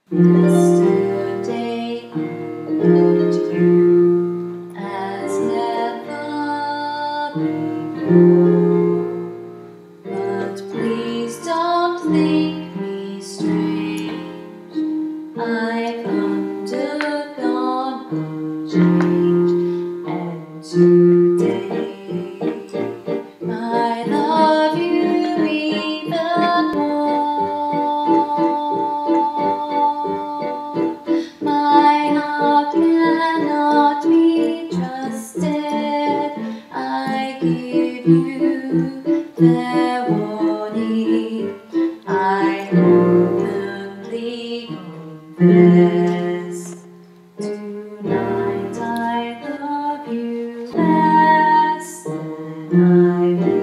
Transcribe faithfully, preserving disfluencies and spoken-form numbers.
Yesterday I loved you as never before, but please don't think me strange. I've undergone a change, and today I love you even more. My heart cannot be trusted. I give you fair warning. I openly confess. Tonight I love you less than I